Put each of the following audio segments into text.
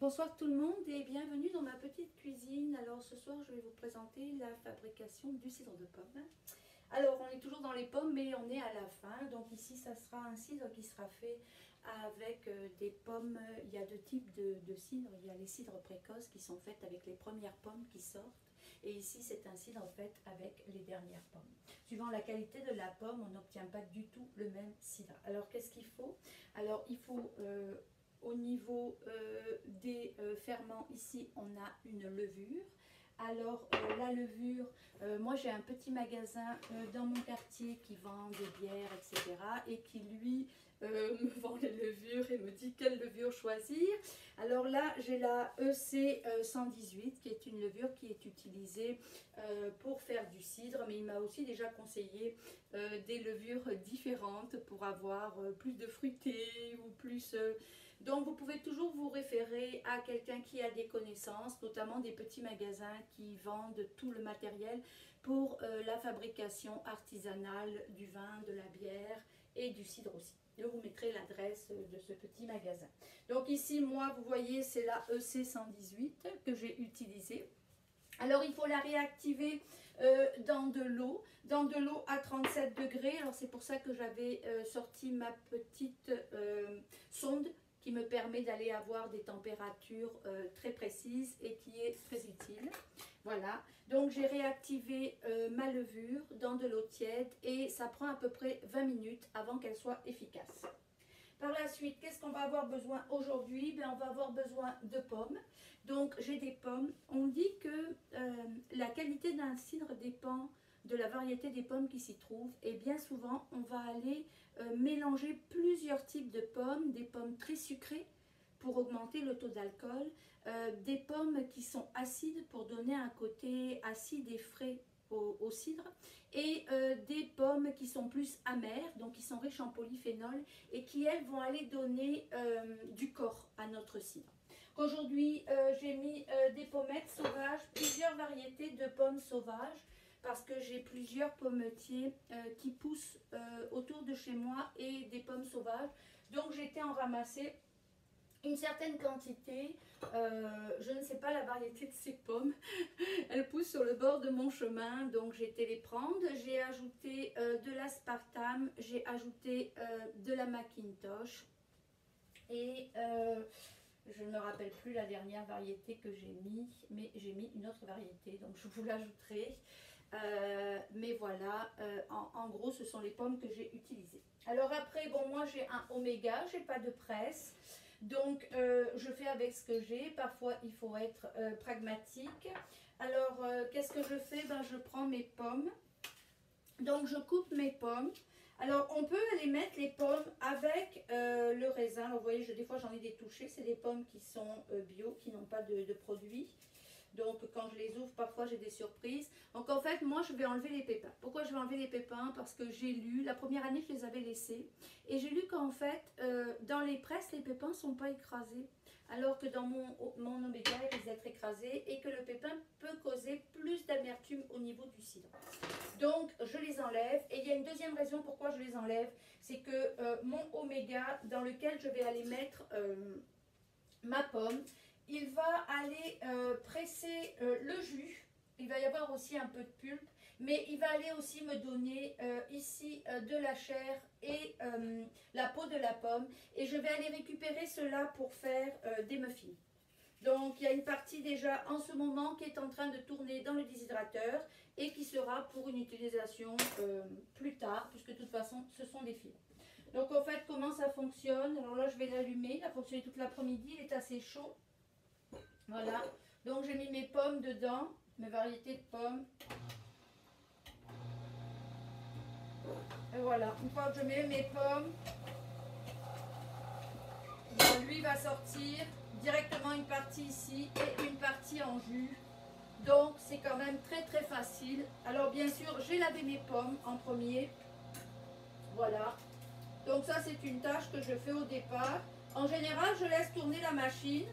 Bonsoir tout le monde et bienvenue dans ma petite cuisine. Alors ce soir je vais vous présenter la fabrication du cidre de pomme. Alors on est toujours dans les pommes mais on est à la fin. Donc ici ça sera un cidre qui sera fait avec des pommes. Il y a deux types de cidres. Il y a les cidres précoces qui sont faites avec les premières pommes qui sortent. Et ici c'est un cidre fait avec les dernières pommes. Suivant la qualité de la pomme, on n'obtient pas du tout le même cidre. Alors qu'est-ce qu'il faut? Alors il faut... au niveau des ferments, ici on a une levure. Alors la levure, moi j'ai un petit magasin dans mon quartier qui vend des bières, etc. et qui lui me vend les levures et me dit quelle levure choisir. Alors là j'ai la EC 118 qui est une levure qui est utilisée pour faire du cidre, mais il m'a aussi déjà conseillé des levures différentes pour avoir plus de fruité ou plus... Donc vous pouvez toujours vous référer à quelqu'un qui a des connaissances, notamment des petits magasins qui vendent tout le matériel pour la fabrication artisanale du vin, de la bière et du cidre aussi. Je vous mettrai l'adresse de ce petit magasin. Donc ici, moi, vous voyez, c'est la EC 118 que j'ai utilisée. Alors il faut la réactiver dans de l'eau à 37 degrés. Alors c'est pour ça que j'avais sorti ma petite sonde qui me permet d'aller avoir des températures très précises et qui est très utile. Voilà, donc j'ai réactivé ma levure dans de l'eau tiède et ça prend à peu près 20 minutes avant qu'elle soit efficace. Par la suite, qu'est-ce qu'on va avoir besoin aujourd'hui? On va avoir besoin de pommes. Donc j'ai des pommes. On dit que la qualité d'un cidre dépend de la variété des pommes qui s'y trouvent. Et bien souvent, on va aller mélanger plusieurs types de pommes, des pommes très sucrées pour augmenter le taux d'alcool, des pommes qui sont acides pour donner un côté acide et frais au cidre, et des pommes qui sont plus amères, donc qui sont riches en polyphénol et qui elles vont aller donner du corps à notre cidre. Aujourd'hui j'ai mis des pommettes sauvages, plusieurs variétés de pommes sauvages, parce que j'ai plusieurs pommetiers qui poussent autour de chez moi et des pommes sauvages. Donc j'ai été en ramasser une certaine quantité. Je ne sais pas la variété de ces pommes. Elles poussent sur le bord de mon chemin, donc j'ai été les prendre. J'ai ajouté de l'aspartame, j'ai ajouté de la Macintosh et je ne me rappelle plus la dernière variété que j'ai mis, mais j'ai mis une autre variété, donc je vous l'ajouterai. Mais voilà, en gros ce sont les pommes que j'ai utilisées. Alors après, bon, moi j'ai un oméga, j'ai pas de presse, donc je fais avec ce que j'ai. Parfois il faut être pragmatique. Alors qu'est-ce que je fais? Je prends mes pommes, donc je coupe mes pommes. Alors on peut aller mettre les pommes avec le raisin. Alors, vous voyez, des fois j'en ai des touchés, c'est des pommes qui sont bio, qui n'ont pas de produits. Donc quand je les ouvre, parfois j'ai des surprises. Donc en fait, moi je vais enlever les pépins. Pourquoi je vais enlever les pépins? Parce que j'ai lu, la première année je les avais laissés. Et j'ai lu qu'en fait, dans les presses, les pépins ne sont pas écrasés. Alors que dans mon oméga, ils risquent d'être écrasés. Et que le pépin peut causer plus d'amertume au niveau du cidre. Donc je les enlève. Et il y a une deuxième raison pourquoi je les enlève. C'est que mon oméga, dans lequel je vais aller mettre ma pomme, il va aller presser le jus. Il va y avoir aussi un peu de pulpe, mais il va aller aussi me donner ici de la chair et la peau de la pomme. Et je vais aller récupérer cela pour faire des muffins. Donc il y a une partie déjà en ce moment qui est en train de tourner dans le déshydrateur et qui sera pour une utilisation plus tard, puisque de toute façon ce sont des fibres. Donc en fait, comment ça fonctionne? Alors là je vais l'allumer, il a fonctionné toute l'après-midi, il est assez chaud. Voilà, donc j'ai mis mes pommes dedans, mes variétés de pommes. Et voilà, une fois que je mets mes pommes, lui va sortir directement une partie ici et une partie en jus. Donc c'est quand même très très facile. Alors bien sûr, j'ai lavé mes pommes en premier. Voilà. Donc ça c'est une tâche que je fais au départ. En général, je laisse tourner la machine.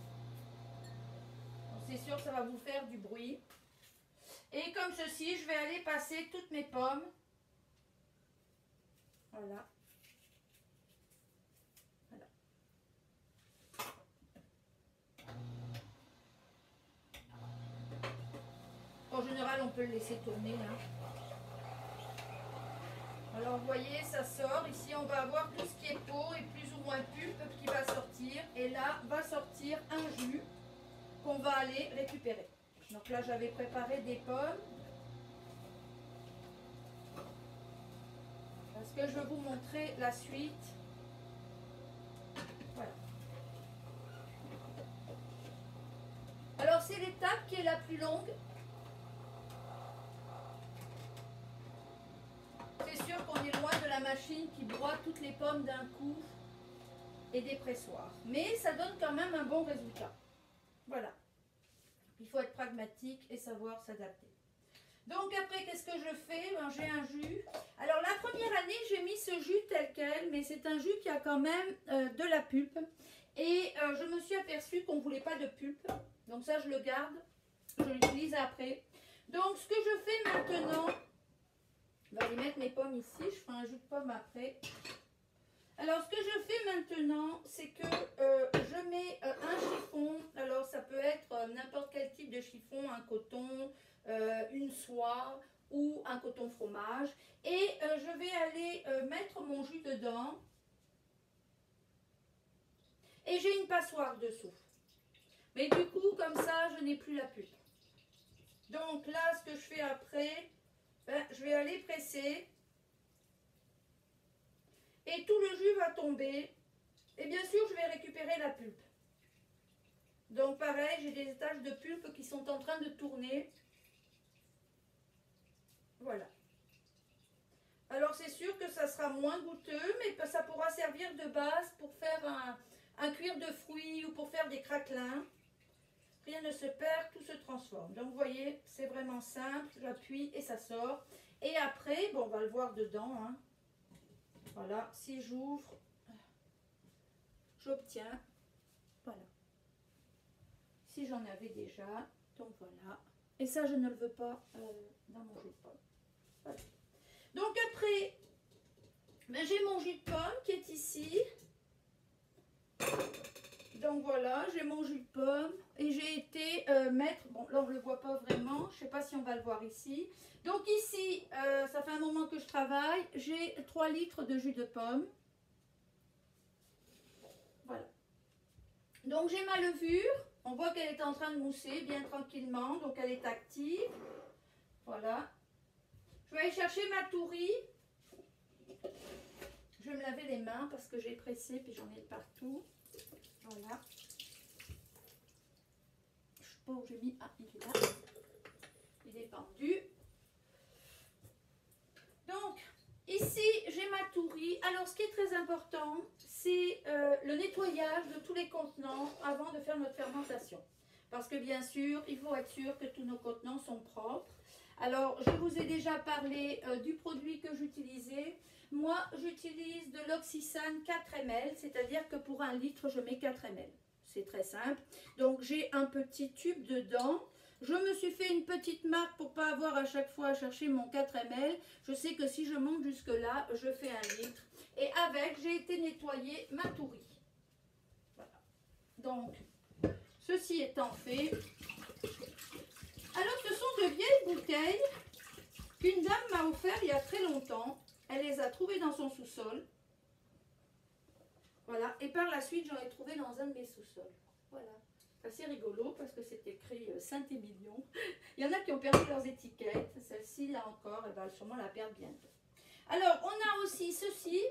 C'est sûr que ça va vous faire du bruit. Et comme ceci, je vais aller passer toutes mes pommes. Voilà. Voilà. En général, on peut le laisser tourner. Hein. Alors, vous voyez, ça sort. Ici, on va avoir tout ce qui est peau et plus ou moins pulpe qui va sortir. Et là, va sortir un jus qu'on va aller récupérer. Donc là, j'avais préparé des pommes. Parce que je vais vous montrer la suite. Voilà. Alors, c'est l'étape qui est la plus longue. C'est sûr qu'on est loin de la machine qui broie toutes les pommes d'un coup et des pressoirs. Mais ça donne quand même un bon résultat. Voilà. Il faut être pragmatique et savoir s'adapter. Donc après, qu'est-ce que je fais? Ben, j'ai un jus. Alors la première année, j'ai mis ce jus tel quel, mais c'est un jus qui a quand même de la pulpe. Et je me suis aperçue qu'on ne voulait pas de pulpe. Donc ça, je le garde. Je l'utilise après. Donc ce que je fais maintenant, je vais aller mettre mes pommes ici. Je ferai un jus de pomme après. Alors, ce que je fais maintenant, c'est que je mets un chiffon. Alors, ça peut être n'importe quel type de chiffon, un coton, une soie ou un coton fromage. Et je vais aller mettre mon jus dedans. Et j'ai une passoire dessous. Mais du coup, comme ça, je n'ai plus la pulpe. Donc là, ce que je fais après, ben, je vais aller presser. Et tout le jus va tomber. Et bien sûr, je vais récupérer la pulpe. Donc pareil, j'ai des étages de pulpe qui sont en train de tourner. Voilà. Alors c'est sûr que ça sera moins goûteux, mais que ça pourra servir de base pour faire un cuir de fruits ou pour faire des craquelins. Rien ne se perd, tout se transforme. Donc vous voyez, c'est vraiment simple. J'appuie et ça sort. Et après, bon, on va le voir dedans, hein. Voilà, si j'ouvre, j'obtiens, voilà. Si j'en avais déjà, donc voilà. Et ça, je ne le veux pas dans mon jus de pomme. Voilà. Donc après, ben, j'ai mon jus de pomme qui est ici. Donc voilà, j'ai mon jus de pomme et j'ai été mettre, bon là on ne le voit pas vraiment, je ne sais pas si on va le voir ici. Donc ici, ça fait un moment que je travaille, j'ai 3 litres de jus de pomme. Voilà. Donc j'ai ma levure, on voit qu'elle est en train de mousser bien tranquillement, donc elle est active. Voilà. Je vais aller chercher ma tourie. Je vais me laver les mains parce que j'ai pressé puis j'en ai partout. Voilà. Je sais pas où j'ai mis. Ah, il est là. Il est pendu. Donc, ici, j'ai ma tourie. Alors, ce qui est très important, c'est le nettoyage de tous les contenants avant de faire notre fermentation. Parce que, bien sûr, il faut être sûr que tous nos contenants sont propres. Alors, je vous ai déjà parlé du produit que j'utilisais. Moi, j'utilise de l'oxysane 4 ml, c'est-à-dire que pour 1 litre, je mets 4 ml. C'est très simple. Donc, j'ai un petit tube dedans. Je me suis fait une petite marque pour ne pas avoir à chaque fois à chercher mon 4 ml. Je sais que si je monte jusque-là, je fais 1 litre. Et avec, j'ai été nettoyer ma tourie. Voilà. Donc, ceci étant fait... Alors, ce sont de vieilles bouteilles qu'une dame m'a offert il y a très longtemps. Elle les a trouvées dans son sous-sol. Voilà. Et par la suite, j'en ai trouvé dans un de mes sous-sols. Voilà. C'est assez rigolo parce que c'est écrit Saint-Émilion. Il y en a qui ont perdu leurs étiquettes. Celle-ci, là encore, elle va sûrement la perdre bientôt. Alors, on a aussi ceci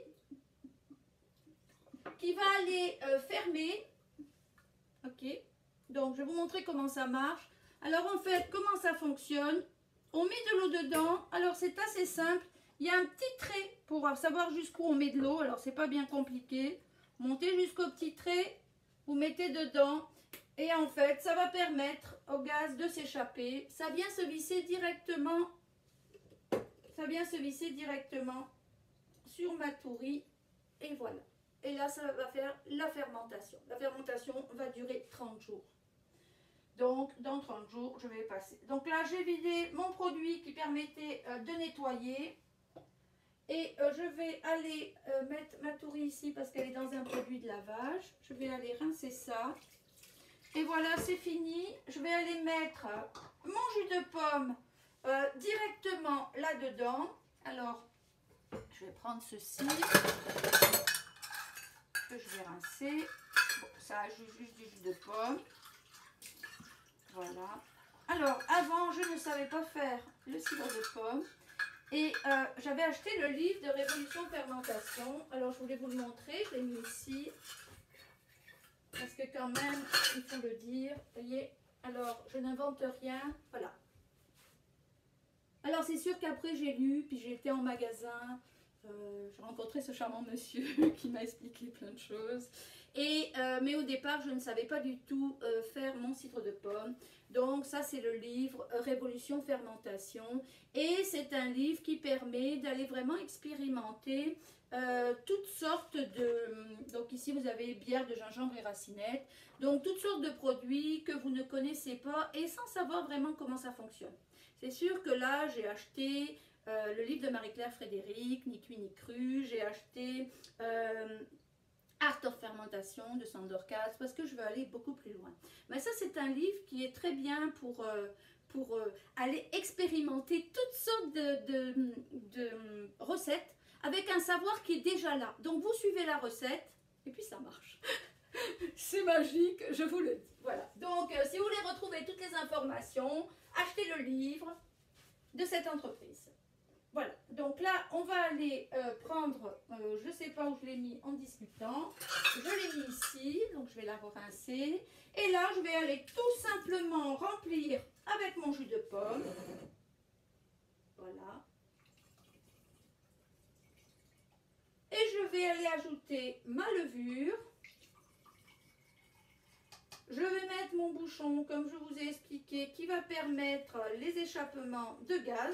qui va aller fermer. Ok. Donc, je vais vous montrer comment ça marche. Alors, en fait, comment ça fonctionne? On met de l'eau dedans. Alors, c'est assez simple. Il y a un petit trait pour savoir jusqu'où on met de l'eau. Alors, c'est pas bien compliqué. Montez jusqu'au petit trait. Vous mettez dedans. Et en fait, ça va permettre au gaz de s'échapper. Ça vient se visser directement. Ça vient se visser directement sur ma tourie. Et voilà. Et là, ça va faire la fermentation. La fermentation va durer 30 jours. Donc, dans 30 jours, je vais passer. Donc là, j'ai vidé mon produit qui permettait de nettoyer. Et je vais aller mettre ma tourie ici parce qu'elle est dans un produit de lavage. Je vais aller rincer ça. Et voilà, c'est fini. Je vais aller mettre mon jus de pomme directement là-dedans. Alors, je vais prendre ceci que je vais rincer. Bon, ça ajoute juste du jus de pomme. Voilà. Alors, avant, je ne savais pas faire le sirop de pomme. Et j'avais acheté le livre de Révolution Fermentation. Alors, je voulais vous le montrer. Je l'ai mis ici. Parce que quand même, il faut le dire. Vous voyez, alors, je n'invente rien. Voilà. Alors, c'est sûr qu'après, j'ai lu, puis j'ai été en magasin. J'ai rencontré ce charmant monsieur qui m'a expliqué plein de choses. Mais au départ, je ne savais pas du tout faire mon cidre de pomme. Donc ça, c'est le livre Révolution Fermentation. Et c'est un livre qui permet d'aller vraiment expérimenter toutes sortes de... Donc ici, vous avez bière de gingembre et racinette. Donc toutes sortes de produits que vous ne connaissez pas et sans savoir vraiment comment ça fonctionne. C'est sûr que là, j'ai acheté le livre de Marie-Claire Frédéric, Ni cuit ni cru. J'ai acheté Art of Fermentation de Sandor Katz parce que je veux aller beaucoup plus loin. Mais ça, c'est un livre qui est très bien pour aller expérimenter toutes sortes de recettes avec un savoir qui est déjà là. Donc, vous suivez la recette et puis ça marche. C'est magique, je vous le dis. Voilà. Donc, si vous voulez retrouver toutes les informations, achetez le livre de cette entreprise. Voilà, donc là, on va aller prendre, je ne sais pas où je l'ai mis en discutant, je l'ai mis ici, donc je vais la rincer. Et là, je vais aller tout simplement remplir avec mon jus de pomme. Voilà. Et je vais aller ajouter ma levure. Je vais mettre mon bouchon, comme je vous ai expliqué, qui va permettre les échappements de gaz.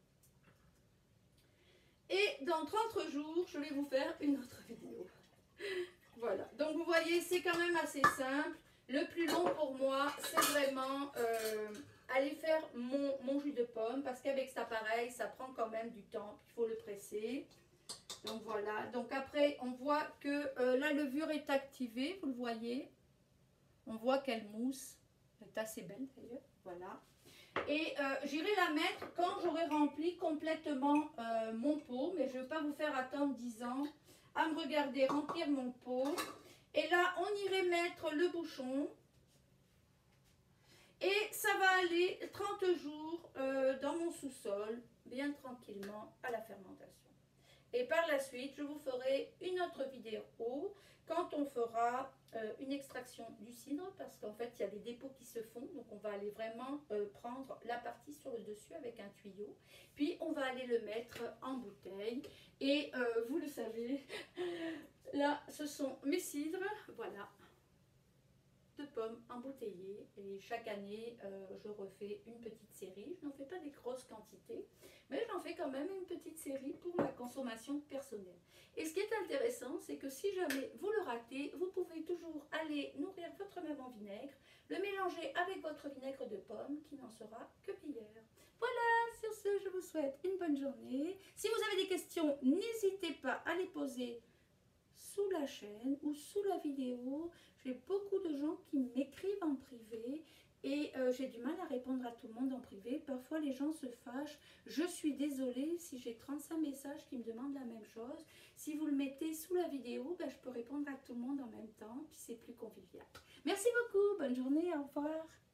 Et dans 30 jours, je vais vous faire une autre vidéo. Voilà, donc vous voyez, c'est quand même assez simple. Le plus long pour moi, c'est vraiment aller faire mon jus de pomme. Parce qu'avec cet appareil, ça prend quand même du temps. Il faut le presser. Donc voilà, donc après, on voit que la levure est activée, vous le voyez. On voit qu'elle mousse. Elle est assez belle d'ailleurs, voilà. Et j'irai la mettre quand j'aurai rempli complètement mon pot. Mais je ne vais pas vous faire attendre 10 ans à me regarder remplir mon pot. Et là, on irait mettre le bouchon. Et ça va aller 30 jours dans mon sous-sol, bien tranquillement, à la fermentation. Et par la suite, je vous ferai une autre vidéo quand on fera une extraction du cidre, parce qu'en fait il y a des dépôts qui se font, donc on va aller vraiment prendre la partie sur le dessus avec un tuyau, puis on va aller le mettre en bouteille. Et vous le savez, là ce sont mes cidres, voilà, de pommes embouteillées. Et chaque année je refais une petite série. Je n'en fais pas des grosses quantités, mais j'en fais quand même une petite série pour ma consommation personnelle. Et ce qui est intéressant, c'est que si jamais vous le ratez, vous pouvez toujours aller nourrir votre même en vinaigre, le mélanger avec votre vinaigre de pomme qui n'en sera que meilleur. Voilà, sur ce, je vous souhaite une bonne journée. Si vous avez des questions, n'hésitez pas à les poser sous la chaîne ou sous la vidéo. J'ai beaucoup de gens qui m'écrivent en privé et j'ai du mal à répondre à tout le monde en privé. Parfois les gens se fâchent. Je suis désolée si j'ai 35 messages qui me demandent la même chose. Si vous le mettez sous la vidéo, ben, je peux répondre à tout le monde en même temps, puis c'est plus convivial. Merci beaucoup, bonne journée, au revoir.